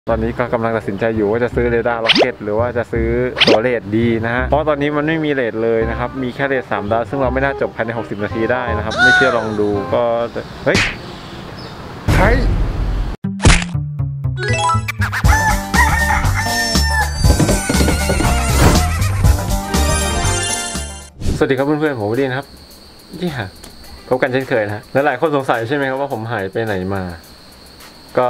ตอนนี้ก็กำลังตัดสินใจอยู่ว่าจะซื้อเรดาร์ล็อกเก็ตหรือว่าจะซื้อตัวเรดดีนะฮะเพราะตอนนี้มันไม่มีเรดเลยนะครับมีแค่เรด3 ดาวซึ่งเราไม่น่าจบภายใน60 นาทีได้นะครับไม่เชื่อลองดูก็เฮ้ยใครสวัสดีครับเพื่อนๆผมวดีนะครับยี่ห้าพบกันเช่นเคยนะและหลายคนสงสัยใช่ไหมครับว่าผมหายไปไหนมาก็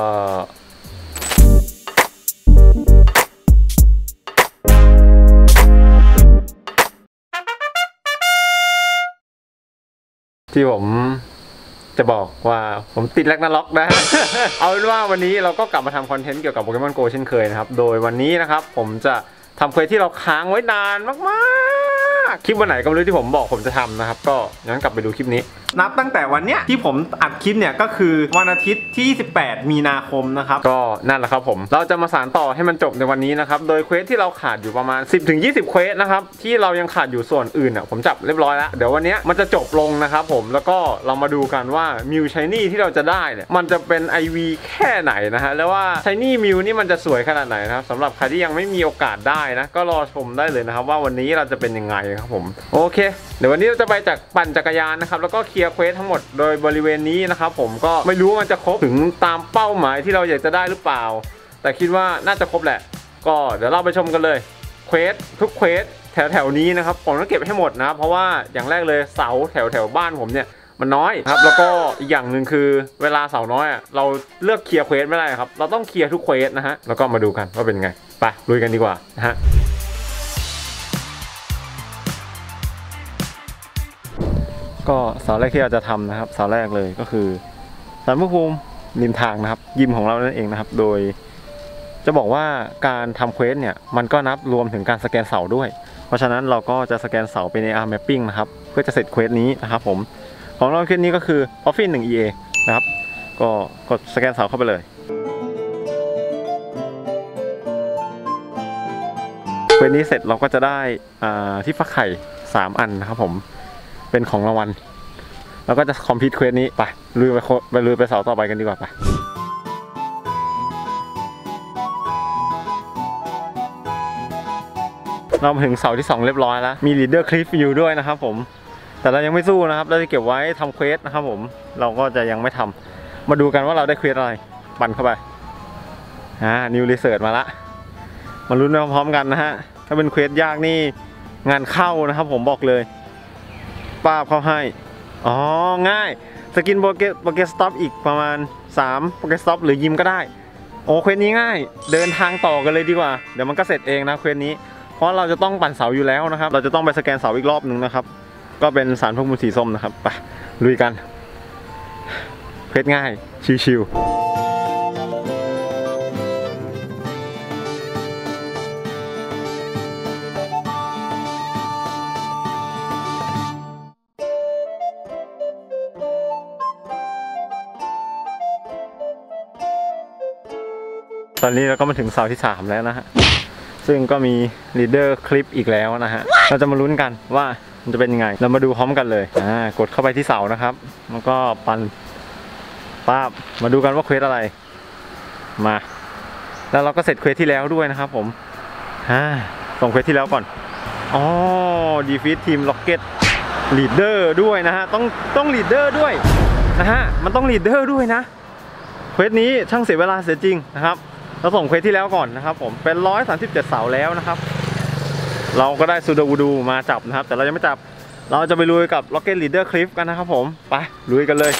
ที่ผมจะบอกว่าผมติดแร็กนาร็อกนะ เอาเป็นว่าวันนี้เราก็กลับมาทำคอนเทนต์เกี่ยวกับโปเกมอนโกเช่นเคยนะครับโดยวันนี้นะครับผมจะทำเควสที่เราค้างไว้นานมากๆคลิปวันไหนก็ไม่รู้ที่ผมบอกผมจะทำนะครับก็งั้นกลับไปดูคลิปนี้นับตั้งแต่วันเนี้ยที่ผมอัดคลิปเนี่ยก็คือวันอาทิตย์ที่28 มีนาคมนะครับก็นั่นแหละครับผมเราจะมาสานต่อให้มันจบในวันนี้นะครับโดยเควสที่เราขาดอยู่ประมาณ 10-20 เควสนะครับที่เรายังขาดอยู่ส่วนอื่นอ่ะผมจับเรียบร้อยแล้วเดี๋ยววันนี้มันจะจบลงนะครับผมแล้วก็เรามาดูกันว่ามิวชายนี่ที่เราจะได้เนี่ยมันจะเป็น IV แค่ไหนนะฮะแล้วว่าชายนี่มิวนี่มันจะสวยขนาดไหนนะครับสำหรับใครที่ยังไม่มีโอกาสได้นะก็รอชมได้เลยนะครับว่าวันนี้เราจะเป็นยังไงครับผมโอเคเดี๋ยววันนี้เราจะไปปั่นจักรยานนะครับแล้วก็เคลียร์เควสทั้งหมดโดยบริเวณนี้นะครับผมก็ไม่รู้ว่ามันจะครบถึงตามเป้าหมายที่เราอยากจะได้หรือเปล่าแต่คิดว่าน่าจะครบแหละก็เดี๋ยวเราไปชมกันเลยเควสทุกเควสแถวนี้นะครับผมต้องเก็บให้หมดนะเพราะว่าอย่างแรกเลยเสาแถวบ้านผมเนี่ยมันน้อยครับแล้วก็อีกอย่างหนึ่งคือเวลาเสาน้อยอ่ะเราเลือกเคลียร์เควสไม่ได้ครับเราต้องเคลียร์ทุกเควสนะฮะแล้วก็มาดูกันว่าเป็นไงไปลุยกันดีกว่านะฮะก็เสาแรกที่เราจะทำนะครับเสาแรกเลยก็คือศาลพระภูมิริมทางนะครับยิมของเรานั่นเองนะครับโดยจะบอกว่าการทำเควสเนี่ยมันก็นับรวมถึงการสแกนเสาด้วยเพราะฉะนั้นเราก็จะสแกนเสาเป็น AR mapping นะครับเพื่อจะเสร็จเควสนี้นะครับผมของเราเควสนี้ก็คือ Office 1 EA นะครับก็กดสแกนเสาเข้าไปเลยเควสนี้เสร็จเราก็จะได้ที่ฟักไข่3 อันนะครับผมเป็นของรางวัลแล้วก็จะคอมพลีทเควสนี้ไปลุยไปเสาต่อไปกันดีกว่าไปเรามาถึงเสาที่2เรียบร้อยแล้วมีลีดเดอร์คลิฟอยู่ด้วยนะครับผมแต่เรายังไม่สู้นะครับเราจะเก็บไว้ทำเควสนะครับผมเราก็จะยังไม่ทำมาดูกันว่าเราได้เควสอะไรปั่นเข้าไปนิวรีเสิร์ชมาละมาลุ้นพร้อมๆกันนะฮะถ้าเป็นเควสยากนี่งานเข้านะครับผมบอกเลยป้าเขาให้ง่ายสกินโปเกสต็อปอีกประมาณ3โปเกสต็อปหรือยิมก็ได้โอ้เควสนี้ง่ายเดินทางต่อกันเลยดีกว่าเดี๋ยวมันก็เสร็จเองนะเควสนี้เพราะเราจะต้องปั่นเสาอยู่แล้วนะครับเราจะต้องไปสแกนเสาอีกรอบหนึ่งนะครับก็เป็นสารพวกมูลสีส้มนะครับไปลุยกันเควสง่ายชิวๆตอนนี้เราก็มาถึงเสาที่3แล้วนะฮะซึ่งก็มีลีดเดอร์คลิปอีกแล้วนะฮะเราจะมาลุ้นกันว่ามันจะเป็นยังไงเรามาดูพร้อมกันเลยกดเข้าไปที่เสานะครับแล้วก็ปั่นป้าบมาดูกันว่าเควสอะไรมาแล้วเราก็เสร็จเควสที่แล้วด้วยนะครับผมส่งเควสที่แล้วก่อนดีฟีททีมล็อกเก็ตลีดเดอร์ด้วยนะฮะต้องลีดเดอร์ด้วยนะฮะมันต้องลีดเดอร์ด้วยนะเควสนี้ช่างเสียเวลาเสียจริงนะครับเราส่งเควสที่แล้วก่อนนะครับผมเป็น137เสาแล้วนะครับเราก็ได้ซูดาวูดูมาจับนะครับแต่เรายังไม่จับเราจะไปลุยกับ Rocket Leader Cliff กันนะครับผมไปลุยกันเลย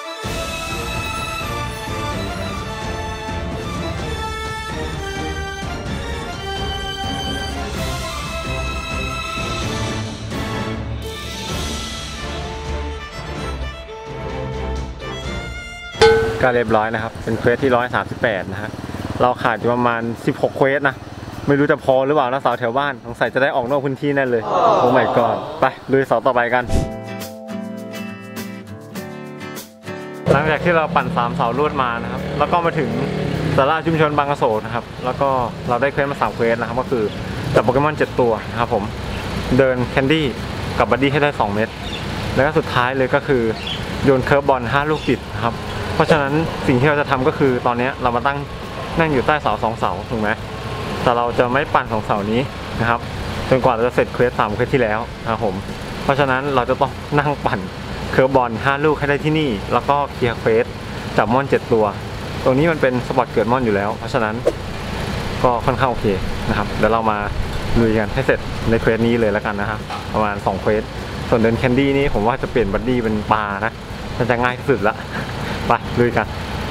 ก็เรียบร้อยนะครับเป็นเควสที่138นะฮะเราขาดอยู่ประมาณ16เควสนะไม่รู้จะพอหรือเปล่านะเสาแถวบ้านสงสัยจะได้ออกนอกพื้นที่แน่เลยโอ้ my god ไปลุยเสาต่อไปกันหลังจากที่เราปั่น3 เสารวดมานะครับแล้วก็มาถึงศาลาชุมชนบางกะโสนะครับแล้วก็เราได้เควสมา3เควสนะครับก็คือจับโปเกมอน7 ตัวนะครับผมเดินแคนดี้กับบัดดี้ให้ได้2 เม็ดแล้วก็สุดท้ายเลยก็คือโยนเคิร์ฟบอล5 ลูกติดครับเพราะฉะนั้นสิ่งที่เราจะทำก็คือตอนนี้เรามาตั้งนั่งอยู่ใต้เสา2 เสาถูกไหมแต่เราจะไม่ปั่น2 เสานี้นะครับจนกว่าเราจะเสร็จเควส3 เควสที่แล้วนะครับผมเพราะฉะนั้นเราจะต้องนั่งปั่นเคิร์ฟบอล5 ลูกให้ได้ที่นี่แล้วก็เคลียร์เควสจับม่อน7 ตัวตรงนี้มันเป็นสปอตเกิดม่อนอยู่แล้วเพราะฉะนั้นก็ค่อนข้างโอเคนะครับเดี๋ยวเรามาลุยกันให้เสร็จในเควสนี้เลยแล้วกันนะครับประมาณ2 เควสส่วนเดินแคนดี้นี่ผมว่าจะเปลี่ยนบัดดี้เป็นปลานะมันจะง่ายที่สุดละไปลุยกัน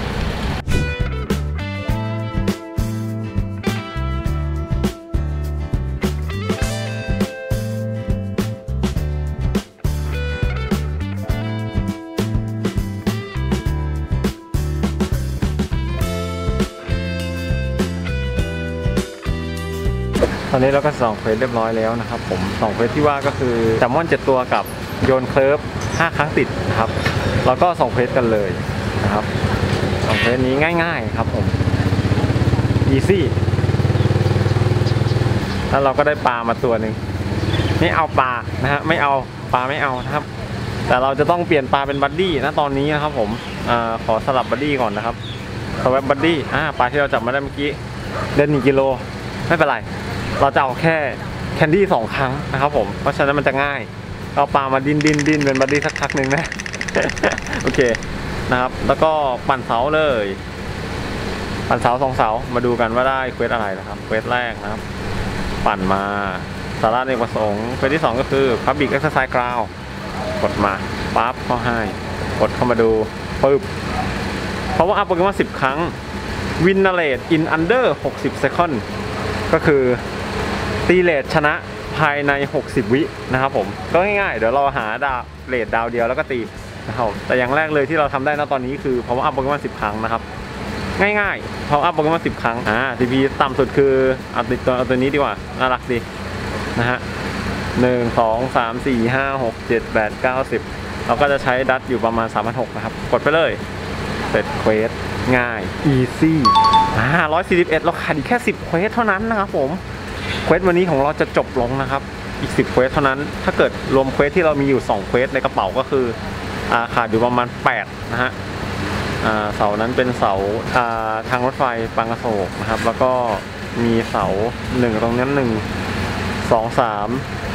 ตอนนี้เราก็2 เควสเรียบร้อยแล้วนะครับผม2 เควสที่ว่าก็คือจับม่อน7 ตัวกับโยนเคิร์ฟ5 ครั้งติดนะครับแล้วก็2 เควสกันเลยนะครับ2 เควสนี้ง่ายๆครับผม easy แล้วเราก็ได้ปลามาตัวหนึ่งไม่เอาปลานะฮะไม่เอาปลาไม่เอานะครับแต่เราจะต้องเปลี่ยนปลาเป็นบัดดี้นะตอนนี้นะครับผมขอสลับบัดดี้ก่อนนะครับสวับบัดดี้ปลาที่เราจับมาได้เมื่อกี้เดิน1 กิโลไม่เป็นไรเราจะเอาแค่แคนดี้2 ครั้งนะครับผมเพราะฉะนั้นมันจะง่ายเอาปลามาดินเป็นบัดดี้สักพักหนึ่งนะ โอเคนะครับแล้วก็ปั่นเสาเลยปั่นเสา2 เสามาดูกันว่าได้เควสอะไรนะครับเควสแรกนะครับปั่นมาสาระเอกประสงค์เควสที่2ก็คือ Public Exercise Ground กดมาปั๊บเข้าให้กดเข้ามาดูปึ๊บเพราะว่าอัพโปเกมอน10 ครั้ง Win Rate in under 60 second ก็คือตีเลทชนะภายใน60 วินะครับผมก็ง่ายๆเดี๋ยวเราหาเลทดาวเดียวแล้วก็ตีนะครับแต่อย่างแรกเลยที่เราทำได้นะตอนนี้คือเพราะว่าอัพโปเกมอน10 ครั้งนะครับง่ายๆเพราะอัพโปเกมอน10 ครั้งTP ต่ำสุดคือเอาตัวนี้ดีกว่าน่ารักดีนะฮะ1 2 3 4 5 6 7 8 9 10เราก็จะใช้ดัตอยู่ประมาณ 3,600 นะครับกดไปเลยเสร็จเควสง่าย easy 141เราขาดอีกแค่10 เควสเท่านั้นนะครับผมเควสวันนี้ของเราจะจบลงนะครับอีก10 เควสเท่านั้นถ้าเกิดรวมเควสที่เรามีอยู่2 เควสในกระเป๋าก็คือขาดอยู่ประมาณ8นะฮะเสานั้นเป็นเสาทางรถไฟบางกระโศกนะครับแล้วก็มีเสา1ตรงนั้น1 2 3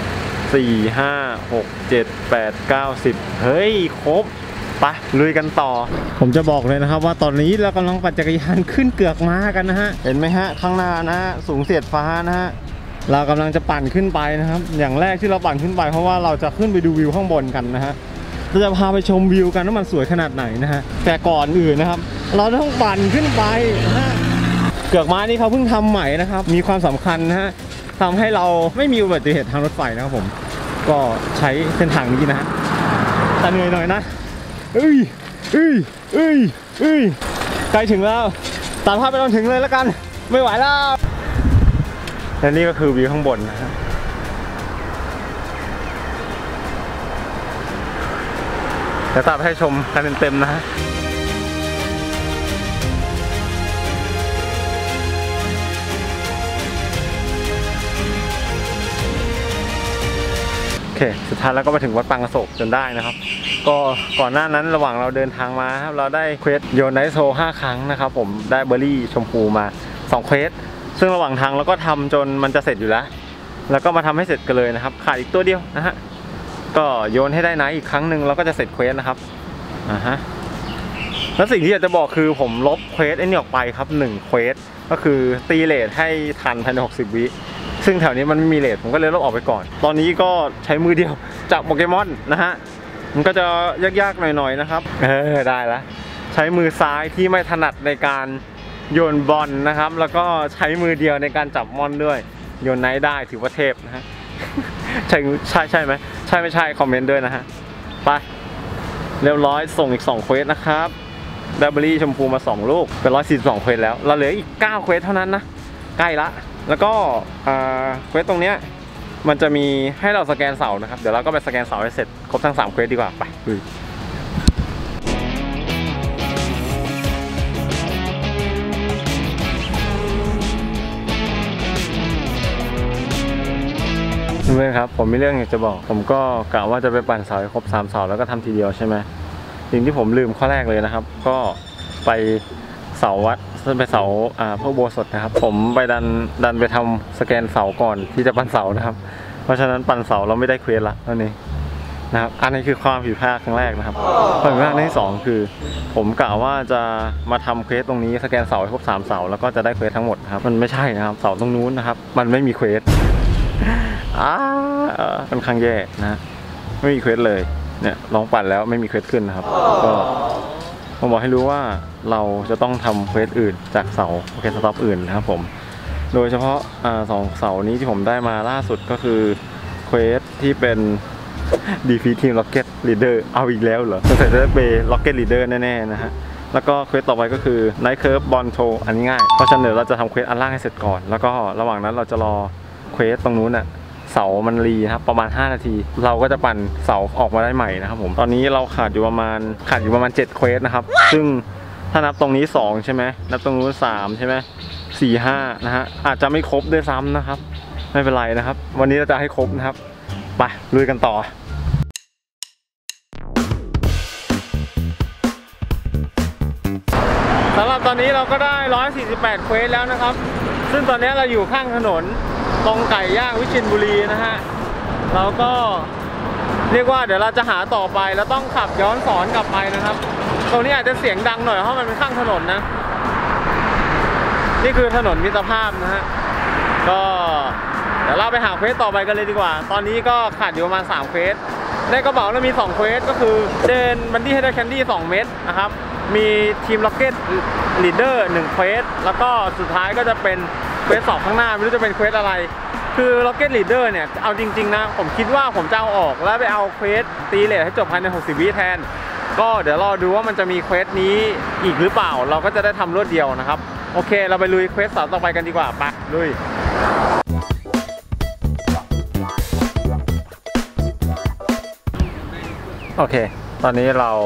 4 5 6 7 8 9 10เฮ้ยครบไปลุยกันต่อผมจะบอกเลยนะครับว่าตอนนี้เรากำลังปั่นจักรยานขึ้นเกือกม้ากันนะฮะเห็นไหมฮะข้างหน้านะสูงเสียดฟ้านะฮะเรากำลังจะปั่นขึ้นไปนะครับอย่างแรกที่เราปั่นขึ้นไปเพราะว่าเราจะขึ้นไปดูวิวข้างบนกันนะฮะเราจะพาไปชมวิวกันว่ามันสวยขนาดไหนนะฮะแต่ก่อนอื่นนะครับเราต้องปั่นขึ้นไปนะฮะเกือกม้านี่เขาเพิ่งทำใหม่นะครับมีความสำคัญนะฮะทำให้เราไม่มีอุบัติเหตุทางรถไฟนะครับผมก็ใช้เส้นทางนี้นะฮะแต่เหนื่อยหน่อยนะใกล้ถึงแล้วตัดภาพไปจนถึงเลยแล้วกันไม่ไหวแล้วและนี่ก็คือวิวข้างบนนะฮะจะตัดให้ชมกันเต็มๆนะฮะโอเคสุดท้ายแล้วก็มาถึงวัดปางกระโศกจนได้นะครับก็ก่อนหน้านั้นระหว่างเราเดินทางมาครับเราได้เควสโยนไนท์โซ5 ครั้งนะครับผมได้เบอร์รี่ชมพูมา2 เควสซึ่งระหว่างทางเราก็ทำจนมันจะเสร็จอยู่แล้วก็มาทำให้เสร็จกันเลยนะครับขาดอีกตัวเดียวนะฮะก็โยนให้ได้ไนท์อีกครั้งหนึ่งเราก็จะเสร็จเควสนะครับแล้วสิ่งที่อยากจะบอกคือผมลบเควสไอ้นี่ออกไปครับ1 เควสก็คือตีเลทให้ทันภายใน60 วิซึ่งแถวนี้มันไม่มีเลทผมก็เลยลบออกไปก่อนตอนนี้ก็ใช้มือเดียวจับโปเกมอนนะฮะมันก็จะยากๆหน่อยๆนะครับได้แล้วใช้มือซ้ายที่ไม่ถนัดในการโยนบอลนะครับแล้วก็ใช้มือเดียวในการจับมอนด้วยโยนไนท์ได้ถือว่าเทพนะฮะใช่ไหมใช่ไม่ใช่คอมเมนต์ด้วยนะฮะไปเรียบร้อยส่งอีก2 เควสนะครับได้เบอร์รี่ชมพูมา2 ลูกเป็น142 เควสแล้วเราเหลืออีก9 เควสเท่านั้นนะใกล้ละแล้วก็เควสตรงเนี้ยมันจะมีให้เราสแกนเสานะครับเดี๋ยวเราก็ไปสแกนเสาให้เสร็จครบทั้ง3 เควสดีกว่าไปเพื่อนครับผมมีเรื่องอยากจะบอกผมก็กะว่าจะไปปั่นเสาให้ครบ3 เสาแล้วก็ทำทีเดียวใช่ไหมสิ่งที่ผมลืมข้อแรกเลยนะครับก็ไปเสาวัดไปเสาพวกโบสถนะครับผมไปดันไปทำสแกนเสาก่อนที่จะปั่นเสานะครับเพราะฉะนั้นปั่นเสาเราไม่ได้เควสละนั่นเองนะครับอันนี้คือความผิดพลาดครั้งแรกนะครับความผิดพลาดที่2คือผมกะว่าจะมาทำเควสตรงนี้สแกนเสาให้ครบ3เสาแล้วก็จะได้เควสทั้งหมดนะครับมันไม่ใช่นะครับเสาตรงนู้นนะครับมันไม่มีเควสค่อนข้างแย่นะไม่มีเควสเลยเนี่ยลองปั่นแล้วไม่มีเควสขึ้นนะครับก็ผมบอกให้รู้ว่าเราจะต้องทำเควสอื่นจากเสาโอเคสต็อปอื่นนะครับผมโดยเฉพาะ2เสานี้ที่ผมได้มาล่าสุดก็คือเควสที่เป็นdefeat team rocket leader เอาอีกแล้วเหรอสงสัยจะได้ไป rocket leader แน่ๆนะฮะแล้วก็เควสต่อไปก็คือ night curve bond tow อันนี้ง่ายเพราะฉะนั้นเดี๋ยวเราจะทำเควสอันล่างให้เสร็จก่อนแล้วก็ระหว่างนั้นเราจะรอเควสตรงนู้นน่ะเสามันรีครับประมาณ5นาทีเราก็จะปั่นเสาออกมาได้ใหม่นะครับผมตอนนี้เราขาดอยู่ประมาณ7เควสนะครับซึ่งถ้านับตรงนี้2ใช่ไหมนับตรงนู้น3ใช่ไหม4 5นะฮะอาจจะไม่ครบด้วยซ้ำนะครับไม่เป็นไรนะครับวันนี้เราจะให้ครบนะครับไปลุยกันต่อสำหรับตอนนี้เราก็ได้148เควสแล้วนะครับซึ่งตอนนี้เราอยู่ข้างถนนตรงไก่ย่างวิเชียรบุรีนะฮะเราก็เรียกว่าเดี๋ยวเราจะหาต่อไปแล้วต้องขับย้อนสอนกลับไปนะครับตรงนี้อาจจะเสียงดังหน่อยเพราะมันเป็นข้างถนนนะนี่คือถนนมิตรภาพนะฮะก็เดี๋ยวเราไปหาเควสต่อไปกันเลยดีกว่าตอนนี้ก็ขาดอยู่ประมาณ3เควสในกระเป๋าเรามี2เควสก็คือเดินบันดี้ให้ได้แคนดี้2เม็ดนะครับมีทีมล็อกเก็ตลีดเดอร์1เควสแล้วก็สุดท้ายก็จะเป็นเควสสอบข้างหน้าไม่รู้จะเป็นเควสอะไรคือล็อกเก็ตลีดเดอร์เนี่ยเอาจริงๆนะผมคิดว่าผมจะเอาออกแล้วไปเอาเควสตีเลทให้จบภายใน60 วิแทนก็เดี๋ยวรอดูว่ามันจะมีเควสนี้อีกหรือเปล่าเราก็จะได้ทำรวดเดียวนะครับโอเคเราไปลุยเควสต่อไปกันดีกว่าไปลุยโอเคตอนนี้เรา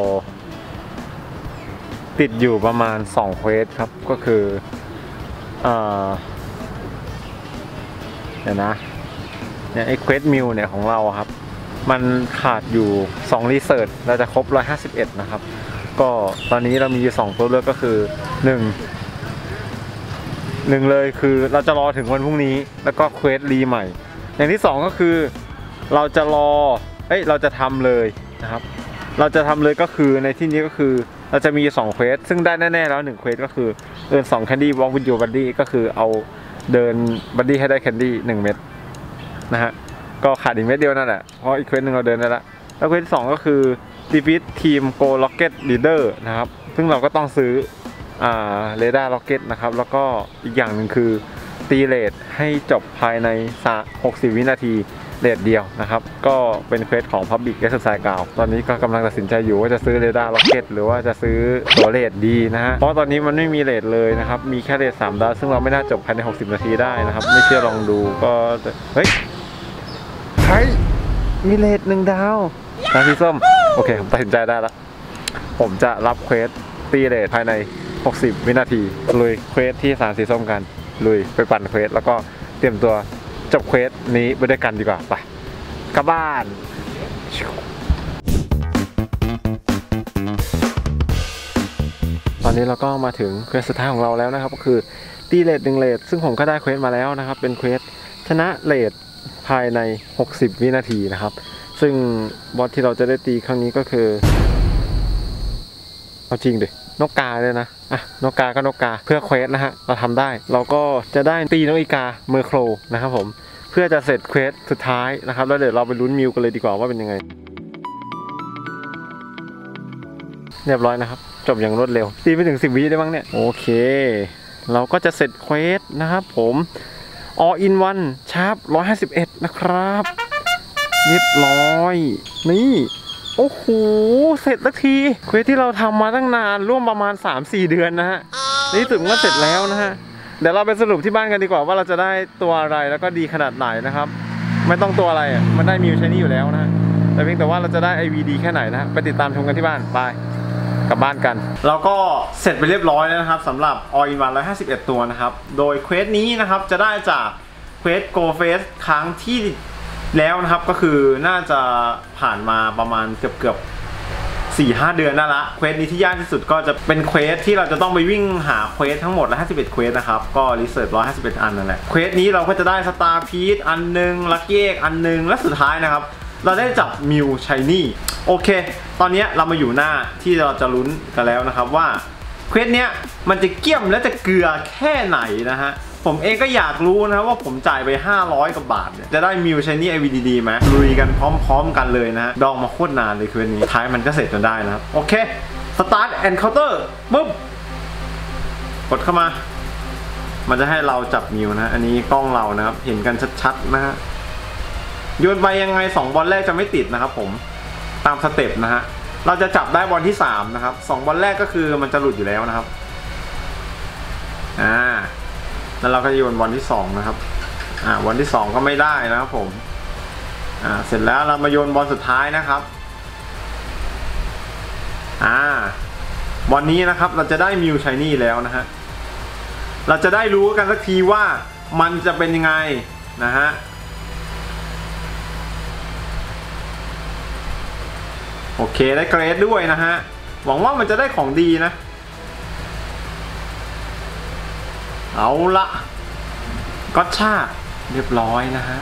ติดอยู่ประมาณ2เควสครับก็คือเดี๋ยวนะเนี่ยไอ้เควสมิวเนี่ยของเราครับมันขาดอยู่2รีเสิร์ชเราจะครบ151นะครับก็ตอนนี้เรามีอยู่2ตัวเลือกก็คือ1เลยคือเราจะรอถึงวันพรุ่งนี้แล้วก็เควสรีใหม่อย่างที่2ก็คือเราจะเราจะทำเลยนะครับเราจะทำเลยก็คือในที่นี้ก็คือเราจะมี2เควสซึ่งได้แน่ๆแล้ว1เควสก็คือเดิน2 Candy Walk with your buddy ก็คือเอาเดินบัดดี้ให้ได้ Candy 1 เม็ดนะฮะก็ขาดอีกเม็ดเดียวนั่นแหละเพราะอีกเควสหนึ่งเราเดินได้แล้วเควสที่2ก็คือ defeat team go rocket leader นะครับซึ่งเราก็ต้องซื้อradar rocket นะครับแล้วก็อีกอย่างหนึ่งคือตีเรทให้จบภายใน60 วินาทีเรทเดียวนะครับก็เป็นเควสของ Public Exercise กาวตอนนี้ก็กำลังตัดสินใจอยู่ว่าจะซื้อ Radar Rocket หรือว่าจะซื้อตัวเรทดีนะฮะเพราะตอนนี้มันไม่มีเรทเลยนะครับมีแค่เรท3 ดาวซึ่งเราไม่น่าจบภายใน60 นาทีได้นะครับไม่เชื่อลองดูก็เฮ้ยใช่มีเรท1 ดาวนะพี่ส้มโอเคผมตัดสินใจได้แล้วผมจะรับเควสตีเรทภายใน60 วินาทีลุยเควสที่3สีส้มกันลุยไปปั่นเควสแล้วก็เตรียมตัวจบเควสนี้ไปด้วยกันดีกว่าไปกลับบ้านตอนนี้เราก็มาถึงเควสสุดท้ายของเราแล้วนะครับก็คือตีเรท1 เรทซึ่งผมก็ได้เควสมาแล้วนะครับเป็นเควสชนะเรทภายใน60 วินาทีนะครับซึ่งบอสที่เราจะได้ตีครั้งนี้ก็คือเอาจริงดินกกาเลยนะนกกาก็นกกาเพื่อเควสนะฮะเราทำได้เราก็จะได้ตีนกอีกาเมอร์โครนะครับผมเพื่อจะเสร็จเควสสุดท้ายนะครับแล้วเดี๋ยวเราไปลุ้นมิวกันเลยดีกว่าว่าเป็นยังไงเรียบร้อยนะครับจบอย่างรวดเร็วตีไปถึง10 วิได้บ้างเนี่ยโอเคเราก็จะเสร็จเควสนะครับผม all in one ชาร์ป151นะครับเรียบร้อยนี่โอ้โหเสร็จสักทีเควสที่เราทำมาตั้งนานร่วมประมาณ 3-4 เดือนนะฮะนี่ถึงว่าเสร็จแล้วนะฮะเดี๋ยวเราไปสรุปที่บ้านกันดีกว่าว่าเราจะได้ตัวอะไรแล้วก็ดีขนาดไหนนะครับไม่ต้องตัวอะไรมันได้มิวใช้นี่อยู่แล้วนะแต่เพียงแต่ว่าเราจะได้ IV ดีแค่ไหนนะไปติดตามชมกันที่บ้านไปกลับบ้านกันเราก็เสร็จไปเรียบร้อยแล้วนะครับสำหรับ All in One 151 ตัวนะครับโดยเควสนี้นะครับจะได้จากเควส Go Face ครั้งที่แล้วนะครับก็คือน่าจะผ่านมาประมาณเกือบ 4-5 เดือนนั่นละเควสนี้ที่ยากที่สุดก็จะเป็นเควสที่เราจะต้องไปวิ่งหาเควสทั้งหมดละ51เควสนะครับก็รีเสิร์ช151อันนั่นแหละเควสนี้เราก็จะได้สตาร์พีชอันนึงลัคกี้เอ็กอันนึงและสุดท้ายนะครับเราได้จับมิวชัยนี่โอเคตอนนี้เรามาอยู่หน้าที่เราจะลุ้นกันแล้วนะครับว่าเควสเนี้ยมันจะเกี่ยมและจะเกลือแค่ไหนนะฮะผมเองก็อยากรู้นะครับว่าผมจ่ายไป500 กว่าบาทเนี่ยจะได้มิวชัยนี่ IVDD ไหมลุยกันพร้อมๆกันเลยนะฮะดองมาโคตรนานเลยเควสนี้ท้ายมันก็เสร็จจนได้นะครับโอเคสตาร์ทแอนด์เคาน์เตอร์ปุ๊บกดเข้ามามันจะให้เราจับมิวนะอันนี้กล้องเรานะครับเห็นกันชัดๆนะฮะโยนไปยังไง2 บอลแรกจะไม่ติดนะครับผมตามสเต็ปนะฮะเราจะจับได้บอลที่3นะครับ2 บอลแรกก็คือมันจะหลุดอยู่แล้วนะครับแล้วเราก็โยนบอลที่2นะครับบอลที่2ก็ไม่ได้นะครับผมเสร็จแล้วเรามาโยนบอลสุดท้ายนะครับบอลนี้นะครับเราจะได้มิวชัยนี่แล้วนะฮะเราจะได้รู้กันสักทีว่ามันจะเป็นยังไงนะฮะโอเคได้เกรดด้วยนะฮะหวังว่ามันจะได้ของดีนะเอาละก็ชาเรียบร้อยนะฮะ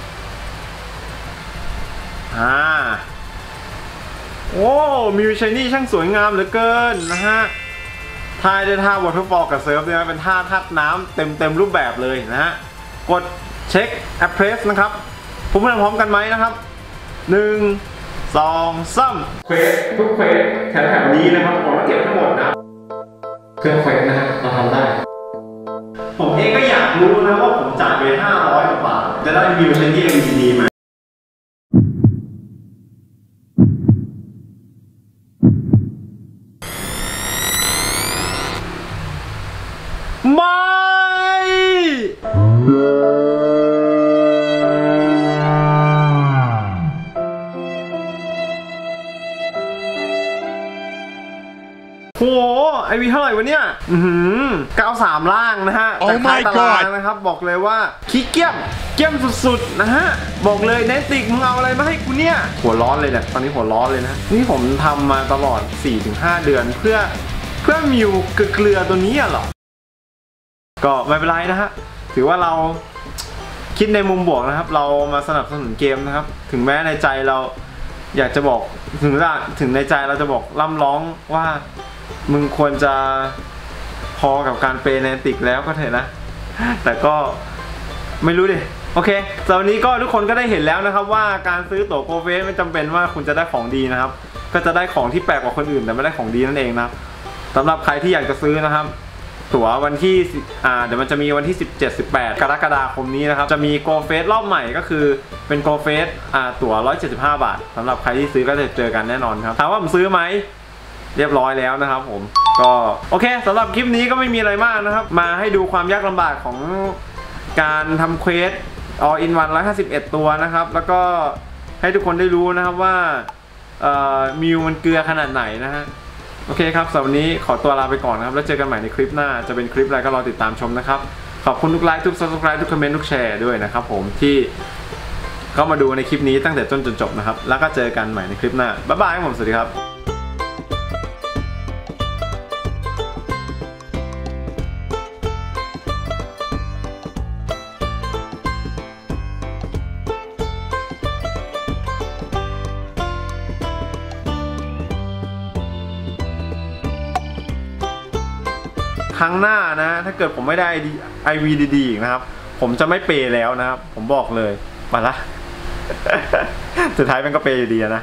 โอ้มิวชัยนี่ช่างสวยงามเหลือเกินนะฮะท่าได้ท่าวอเตอร์ฟอลกับเซิร์ฟเนี่ยเป็นท่าทับน้ำเต็มรูปแบบเลยนะฮะกดเช็คแอปเพรสนะครับผมเพื่อนพร้อมกันไหมนะครับ1 2 3เควสทุกเควสแถวนี้นะครับผมเก็บทั้งหมดนะเครื่องเควสนะฮะเราทำได้ผมเองก็อยากรู้นะว่าผมจ่ายไป500 กว่าบาทจะได้มิวชัยนี่ IVDD ไหมโหไอวีเท่าไหร่วะเนี่ย93 ล่างนะฮะจากท้ายตารางนะครับบอกเลยว่าขี้เกี้ยมสุดๆนะฮะบอกเลยเนติกมึงเอาอะไรมาให้กูเนี่ยหัวร้อนเลยเนี่ยตอนนี้หัวร้อนเลยนะนี่ผมทำมาตลอด 4-5 เดือนเพื่อมิวเกลือตัวนี้หรอก็ไม่เป็นไรนะฮะถือว่าเราคิดในมุมบวกนะครับเรามาสนับสนุนเกมนะครับถึงแม้ในใจเราอยากจะบอกถึงในใจเราจะบอกร่ำร้องว่ามึงควรจะพอกับการเปย์แนติกแล้วก็เถอะนะแต่ก็ไม่รู้ดิโอเคตอนนี้ก็ทุกคนก็ได้เห็นแล้วนะครับว่าการซื้อตั๋วโกเฟสไม่จำเป็นว่าคุณจะได้ของดีนะครับก็จะได้ของที่แปลกกว่าคนอื่นแต่ไม่ได้ของดีนั่นเองนะสำหรับใครที่อยากจะซื้อนะครับตั๋ววันที่เดี๋ยวมันจะมีวันที่17-18 กรกฎาคมนี้นะครับจะมีโกเฟสรอบใหม่ก็คือเป็นโกเฟสตั๋ว175 บาทสำหรับใครที่ซื้อก็จะเจอกันแน่นอนครับถามว่าผมซื้อไหมเรียบร้อยแล้วนะครับผมก็โอเคสำหรับคลิปนี้ก็ไม่มีอะไรมากนะครับมาให้ดูความยากลำบากของการทำเควสall in one 151 ตัวนะครับแล้วก็ให้ทุกคนได้รู้นะครับว่ามิวมันเกลือขนาดไหนนะฮะโอเคครับสำหรับวันนี้ขอตัวลาไปก่อนนะครับแล้วเจอกันใหม่ในคลิปหน้าจะเป็นคลิปอะไรก็รอติดตามชมนะครับขอบคุณทุกไลค์ทุก subscribe ทุกคอมเมนต์ทุกแชร์ด้วยนะครับผมที่เข้ามาดูในคลิปนี้ตั้งแต่ต้นจนจบนะครับแล้วก็เจอกันใหม่ในคลิปหน้าบ๊ายบายครับผมสวัสดีครับครั้งหน้านะถ้าเกิดผมไม่ได้ IVDD อีกนะครับผมจะไม่เปย์แล้วนะครับผมบอกเลยมาละสุดท้ายมันก็เปย์อยู่ดีนะ